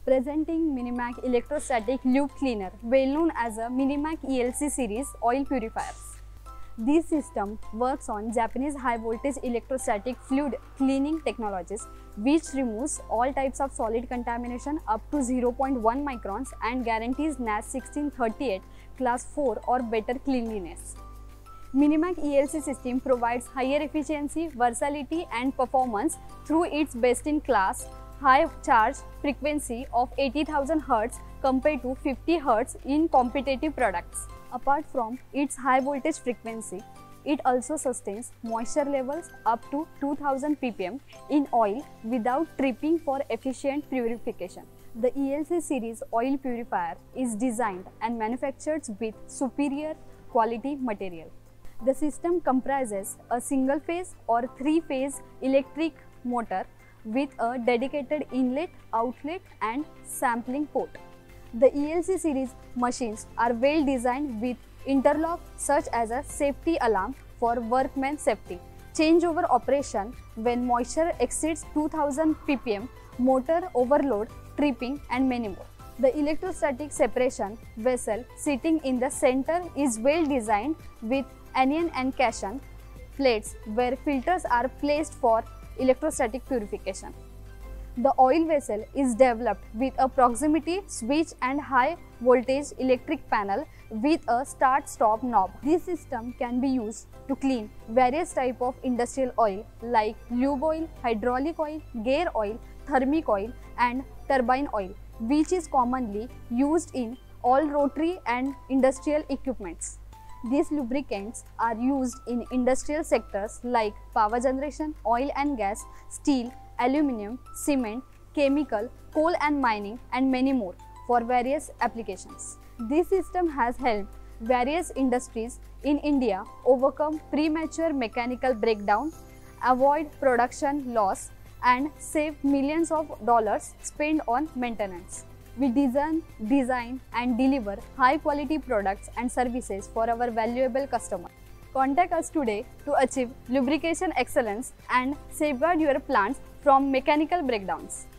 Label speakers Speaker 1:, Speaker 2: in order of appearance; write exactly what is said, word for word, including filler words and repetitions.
Speaker 1: Presenting Minimac Electrostatic Lube Cleaner, well known as a Minimac E L C series oil purifiers. This system works on Japanese high voltage electrostatic fluid cleaning technologies, which removes all types of solid contamination up to zero point one microns and guarantees N A S sixteen thirty-eight class four or better cleanliness. Minimac E L C system provides higher efficiency, versatility and performance through its best-in-class high charge frequency of eighty thousand hertz compared to fifty hertz in competitive products. Apart from its high voltage frequency, it also sustains moisture levels up to two thousand p p m in oil without tripping for efficient purification. The E L C series oil purifier is designed and manufactured with superior quality material. The system comprises a single phase or three phase electric motor with a dedicated inlet, outlet and sampling port. The E L C series machines are well designed with interlock such as a safety alarm for workman safety, changeover operation when moisture exceeds two thousand p p m, motor overload, tripping and many more. The electrostatic separation vessel sitting in the center is well designed with anion and cation plates where filters are placed for electrostatic purification. The oil vessel is developed with a proximity switch and high voltage electric panel with a start-stop knob. This system can be used to clean various types of industrial oil like lube oil, hydraulic oil, gear oil, thermic oil and turbine oil, which is commonly used in all rotary and industrial equipments. These lubricants are used in industrial sectors like power generation, oil and gas, steel, aluminum, cement, chemical, coal and mining and many more for various applications. This system has helped various industries in India overcome premature mechanical breakdown, avoid production loss and save millions of dollars spent on maintenance. We design, design and deliver high quality products and services for our valuable customers. Contact us today to achieve lubrication excellence and safeguard your plants from mechanical breakdowns.